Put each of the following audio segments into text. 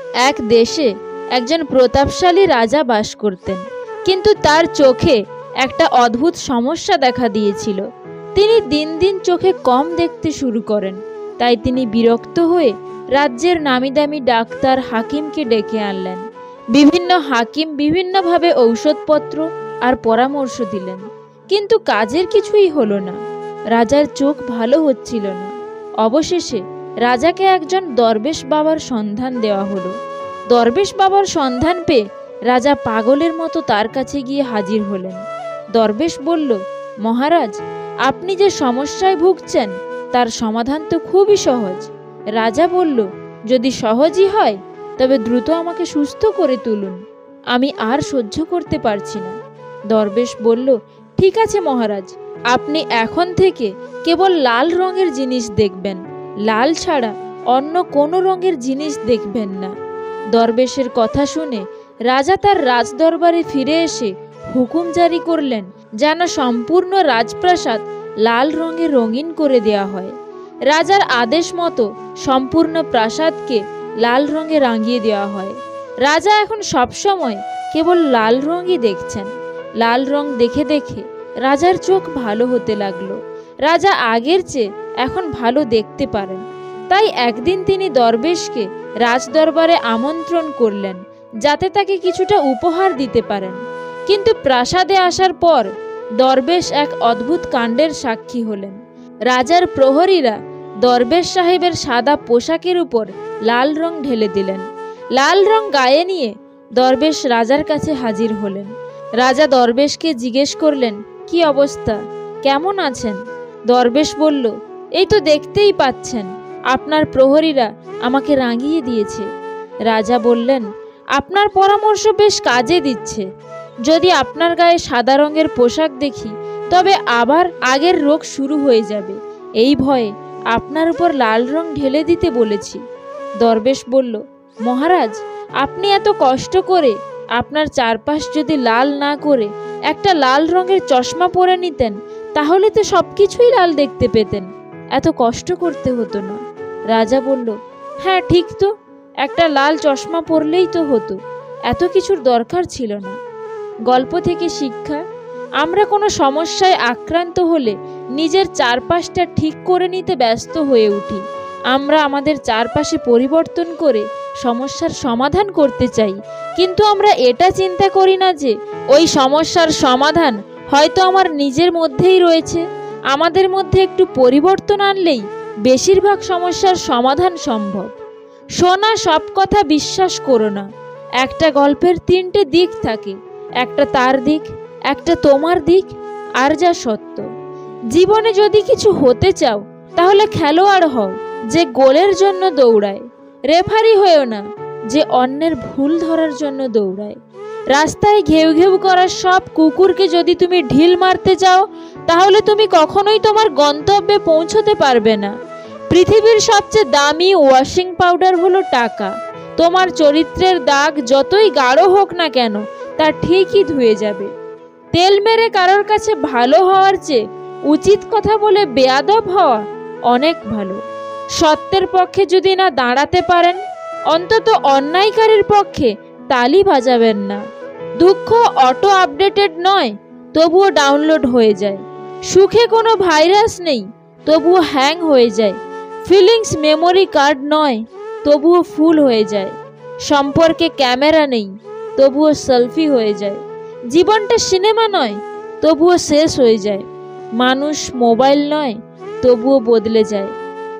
এক দেশে একজন প্রতাপশালী রাজা বাস করতেন, কিন্তু তার চোখে একটা অদ্ভুত সমস্যা দেখা দিয়েছিল। তিনি দিন দিন চোখে কম দেখতে শুরু করেন। তাই তিনি বিরক্ত হয়ে রাজ্যের নামিদামি ডাক্তার হাকিমকে ডেকে আনলেন। বিভিন্ন হাকিম বিভিন্নভাবে ঔষধপত্র আর পরামর্শ দিলেন, কিন্তু কাজের কিছুই হলো না। রাজার চোখ ভালো হচ্ছিল না। অবশেষে রাজাকে একজন দরবেশ বাবার সন্ধান দেওয়া হলো। দরবেশ বাবার সন্ধান পেয়ে রাজা পাগলের মতো তার কাছে গিয়ে হাজির হলেন। দরবেশ বলল, মহারাজ, আপনি যে সমস্যায় ভুগছেন তার সমাধান তো খুবই সহজ। রাজা বলল, যদি সহজই হয় তবে দ্রুত আমাকে সুস্থ করে তুলুন, আমি আর সহ্য করতে পারছি না। দরবেশ বলল, ঠিক আছে মহারাজ, আপনি এখন থেকে কেবল লাল রঙের জিনিস দেখবেন, লাল ছাড়া অন্য কোনো রঙের জিনিস দেখবেন না। দরবেশের কথা শুনে রাজা তার রাজদরবারে ফিরে এসে হুকুম জারি করলেন যেন সম্পূর্ণ রাজপ্রাসাদ লাল রঙে রঙিন করে দেয়া হয়। রাজার আদেশ মতো সম্পূর্ণ প্রাসাদকে লাল রঙে রাঙিয়ে দেওয়া হয়। রাজা এখন সবসময় কেবল লাল রঙই দেখছেন। লাল রং দেখে দেখে রাজার চোখ ভালো হতে লাগলো। রাজা আগের চেয়ে এখন ভালো দেখতে পারেন। তাই একদিন তিনি দরবেশকে রাজদরবারে আমন্ত্রণ করলেন যাতে তাকে কিছুটা উপহার দিতে পারেন। কিন্তু প্রাসাদে আসার পর দরবেশ এক অদ্ভুত কাণ্ডের সাক্ষী হলেন। রাজার প্রহরীরা দরবেশ সাহেবের সাদা পোশাকের উপর লাল রং ঢেলে দিলেন। লাল রং গায়ে নিয়ে দরবেশ রাজার কাছে হাজির হলেন। রাজা দরবেশকে জিজ্ঞেস করলেন, কি অবস্থা, কেমন আছেন? দরবেশ বলল, এই তো দেখতেই পাচ্ছেন, আপনার প্রহরীরা আমাকে রাঙিয়ে দিয়েছে। রাজা বললেন, আপনার পরামর্শ বেশ কাজে দিচ্ছে। যদি আপনার গায়ে সাদা রঙের পোশাক দেখি তবে আবার আগের রোগ শুরু হয়ে যাবে। এই ভয়ে আপনার উপর লাল রং ঢেলে দিতে বলেছি। দরবেশ বলল, মহারাজ, আপনি এত কষ্ট করে আপনার চারপাশ যদি লাল না করে একটা লাল রঙের চশমা পরে নিতেন তাহলে তো সবকিছুই লাল দেখতে পেতেন, এত কষ্ট করতে হতো না। রাজা বলল, হ্যাঁ ঠিক তো, একটা লাল চশমা পরলেই তো হতো, এত কিছুর দরকার ছিল না। গল্প থেকে শিক্ষা, আমরা কোনো সমস্যায় আক্রান্ত হলে নিজের চারপাশটা ঠিক করে নিতে ব্যস্ত হয়ে উঠি। আমরা আমাদের চারপাশে পরিবর্তন করে সমস্যার সমাধান করতে চাই, কিন্তু আমরা এটা চিন্তা করি না যে ওই সমস্যার সমাধান হয়তো আমার নিজের মধ্যেই রয়েছে। আমাদের মধ্যে একটু পরিবর্তন আনলেই বেশিরভাগ সমস্যার সমাধান সম্ভব। শোনা সব কথা বিশ্বাস করো না। একটা গল্পের তিনটে দিক থাকে, একটা তার দিক, একটা তোমার দিক, আর যা সত্য। জীবনে যদি কিছু হতে চাও তাহলে খেলোয়াড় হও যে গোলের জন্য দৌড়ায়, রেফারি হয়েও না যে অন্যের ভুল ধরার জন্য দৌড়ায়। রাস্তায় ঘেউ ঘেউ করা সব কুকুরকে যদি তুমি ঢিল মারতে চাও তাহলে তুমি কখনোই তোমার গন্তব্যে পৌঁছতে পারবে না। পৃথিবীর সবচেয়ে দামি ওয়াশিং পাউডার হলো টাকা। তোমার চরিত্রের দাগ যতই গাঢ় হোক না কেন তা ঠিকই ধুয়ে যাবে। তেল মেরে কারোর কাছে ভালো হওয়ার চেয়ে উচিত কথা বলে বেয়াদব হওয়া অনেক ভালো। সত্যের পক্ষে যদি না দাঁড়াতে পারেন অন্তত অন্যায়কারীর পক্ষে তালি বাজাবেন না। দুঃখ অটো আপডেটেড নয়, তবুও ডাউনলোড হয়ে যায়। সুখে কোনো ভাইরাস নেই, তবুও হ্যাং হয়ে যায়। ফিলিংস মেমোরি কার্ড নয়, তবুও ফুল হয়ে যায়। সম্পর্কে ক্যামেরা নেই, তবুও সেলফি হয়ে যায়। জীবনটা সিনেমা নয়, তবুও শেষ হয়ে যায়। মানুষ মোবাইল নয়, তবুও বদলে যায়।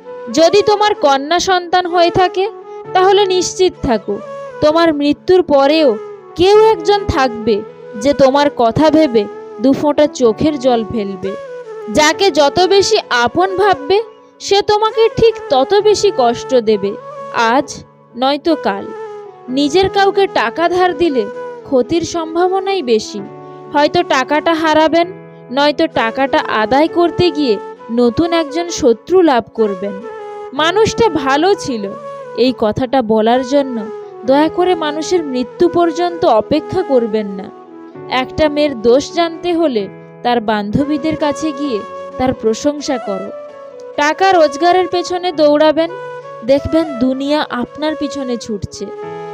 যদি তোমার কন্যা সন্তান হয়ে থাকে তাহলে নিশ্চিত থাকো তোমার মৃত্যুর পরেও কেউ একজন থাকবে যে তোমার কথা ভেবে দুফোঁটা চোখের জল ফেলবে। যাকে যত বেশি আপন ভাববে সে তোমাকে ঠিক তত বেশি কষ্ট দেবে, আজ নয়তো কাল। নিজের কাউকে টাকা ধার দিলে ক্ষতির সম্ভাবনাই বেশি। হয়তো টাকাটা হারাবেন, নয়তো টাকাটা আদায় করতে গিয়ে নতুন একজন শত্রু লাভ করবেন। মানুষটা ভালো ছিল এই কথাটা বলার জন্য দয়া করে মানুষের মৃত্যু পর্যন্ত অপেক্ষা করবেন না। একটা মেয়ের দোষ জানতে হলে তার বান্ধবীদের কাছে গিয়ে তার প্রশংসা করো। টাকা রোজগারের পেছনে দৌড়াবেন, দেখবেন দুনিয়া আপনার পিছনে ছুটছে।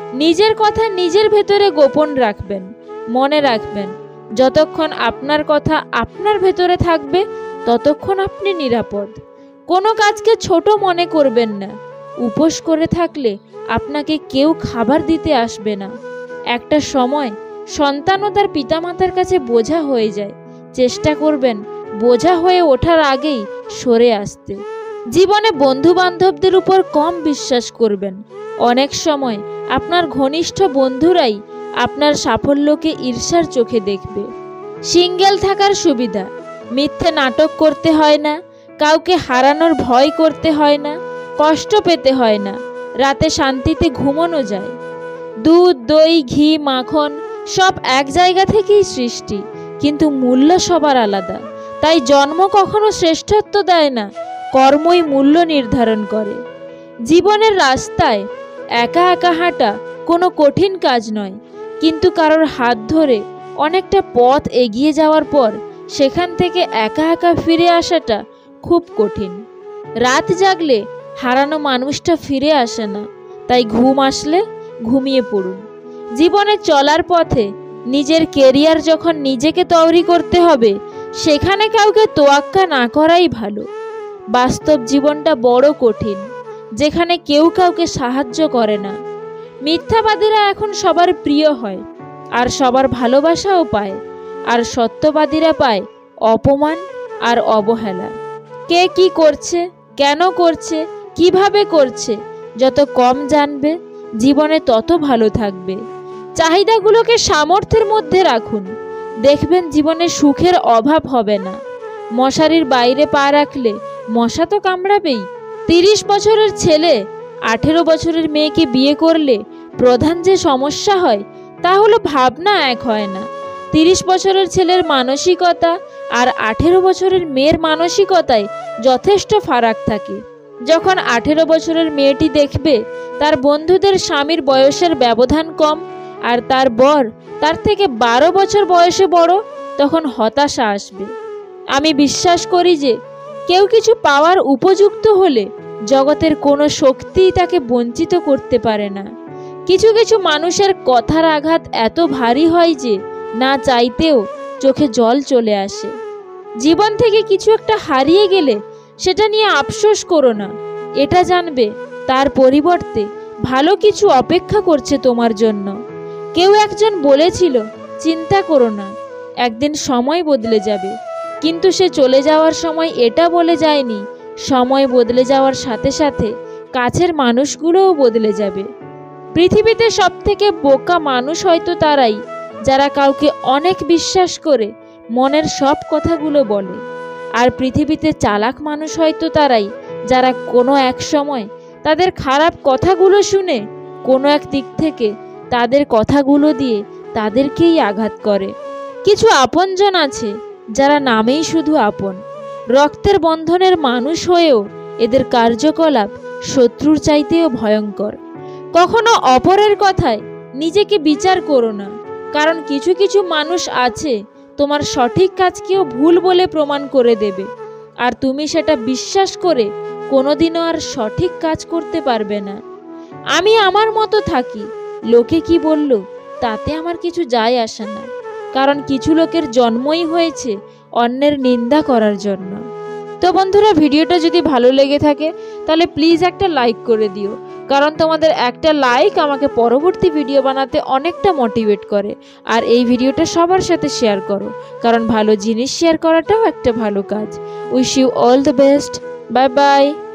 নিজের কথা নিজের ভেতরে গোপন রাখবেন। মনে রাখবেন, যতক্ষণ আপনার কথা আপনার ভেতরে থাকবে ততক্ষণ আপনি নিরাপদ। কোনো কাজকে ছোট মনে করবেন না। উপোস করে থাকলে আপনাকে কেউ খাবার দিতে আসবে না। একটা সময় সন্তানও তার পিতামাতার কাছে বোঝা হয়ে যায়। চেষ্টা করবেন বোঝা হয়ে ওঠার আগেই সরে আসতে। জীবনে বন্ধু বান্ধবদের উপর কম বিশ্বাস করবেন। অনেক সময় আপনার ঘনিষ্ঠ বন্ধুরাই আপনার সাফল্যকে ঈর্ষার চোখে দেখবে। সিঙ্গেল থাকার সুবিধা: মিথ্যে নাটক করতে হয় না, কাউকে হারানোর ভয় করতে হয় না, কষ্ট পেতে হয় না, রাতে শান্তিতে ঘুমানো যায়। দুধ, দই, ঘি, মাখন সব এক জায়গা থেকেই সৃষ্টি, কিন্তু মূল্য সবার আলাদা। তাই জন্ম কখনো শ্রেষ্ঠত্ব দেয় না, কর্মই মূল্য নির্ধারণ করে। জীবনের রাস্তায় একা একা হাঁটা কোনো কঠিন কাজ নয়, কিন্তু কারোর হাত ধরে অনেকটা পথ এগিয়ে যাওয়ার পর সেখান থেকে একা একা ফিরে আসাটা খুব কঠিন। রাত জাগলে হারানো মানুষটা ফিরে আসে না, তাই ঘুম আসলে ঘুমিয়ে পড়ুন। জীবনে চলার পথে নিজের কেরিয়ার যখন নিজেকে তৈরি করতে হবে, সেখানে কাউকে তোয়াক্কা না করাই ভালো। বাস্তব জীবনটা বড় কঠিন, যেখানে কেউ কাউকে সাহায্য করে না। মিথ্যাবাদীরা এখন সবার প্রিয় হয়, আর সবার ভালোবাসাও পায়, আর সত্যবাদীরা পায় অপমান আর অবহেলা। কে কি করছে, কেন করছে, কিভাবে করছে, যত কম জানবে জীবনে তত ভালো থাকবে। চাহিদাগুলোকে সামর্থ্যের মধ্যে রাখুন, দেখবেন জীবনে সুখের অভাব হবে না। মশারির বাইরে পা রাখলে মশা তো কামড়াবেই। 30 বছরের ছেলে 18 বছরের মেয়েকে বিয়ে করলে প্রধান যে সমস্যা হয় তা হলো ভাবনা এক হয় না। 30 বছরের ছেলের মানসিকতা আর 18 বছরের মেয়ের মানসিকতায় যথেষ্ট ফারাক থাকে। যখন 18 বছরের মেয়েটি দেখবে তার বন্ধুদের স্বামীর বয়সের ব্যবধান কম আর তার বর তার থেকে 12 বছর বয়সে বড়, তখন হতাশা আসবে। আমি বিশ্বাস করি যে কেউ কিছু পাওয়ার উপযুক্ত হলে জগতের কোনো শক্তিই তাকে বঞ্চিত করতে পারে না। কিছু কিছু মানুষের কথার আঘাত এত ভারী হয় যে না চাইতেও চোখে জল চলে আসে। জীবন থেকে কিছু একটা হারিয়ে গেলে সেটা নিয়ে আফসোস করো না, এটা জানবে তার পরিবর্তে ভালো কিছু অপেক্ষা করছে তোমার জন্য। কেউ একজন বলেছিল, চিন্তা করো না, একদিন সময় বদলে যাবে। কিন্তু সে চলে যাওয়ার সময় এটা বলে যায়নি, সময় বদলে যাওয়ার সাথে সাথে কাছের মানুষগুলোও বদলে যাবে। পৃথিবীতে সবথেকে বোকা মানুষ হয়তো তারাই যারা কাউকে অনেক বিশ্বাস করে মনের সব কথাগুলো বলে। আর পৃথিবীতে চালাক মানুষ হয়তো তারাই যারা কোনো এক সময় তাদের খারাপ কথাগুলো শুনে কোনো এক দিক থেকে তাদের কথাগুলো দিয়ে তাদেরকেই আঘাত করে। কিছু আপনজন আছে যারা নামেই শুধু আপন, রক্তের বন্ধনের মানুষ হয়েও এদের কার্যকলাপ শত্রুর চাইতেও ভয়ঙ্কর। কখনো অপরের কথায় নিজেকে বিচার করো না, কারণ কিছু কিছু মানুষ আছে তোমার সঠিক কাজকেও ভুল বলে প্রমাণ করে দেবে, আর তুমি সেটা বিশ্বাস করে কোনোদিনও আর সঠিক কাজ করতে পারবে না। আমি আমার মতো থাকি, লোকে কি বলল তাতে আমার কিছু যায় আসে না, কারণ কিছু লোকের জন্মই হয়েছে অন্যের নিন্দা করার জন্য। তো বন্ধুরা, ভিডিওটা যদি ভালো লেগে থাকে তাহলে প্লিজ একটা লাইক করে দিও, কারণ তোমাদের একটা লাইক আমাকে পরবর্তী ভিডিও বানাতে অনেকটা মোটিভেট করে। আর এই ভিডিওটা সবার সাথে শেয়ার করো, কারণ ভালো জিনিস শেয়ার করাটাও একটা ভালো কাজ। Wish you all the best. Bye by.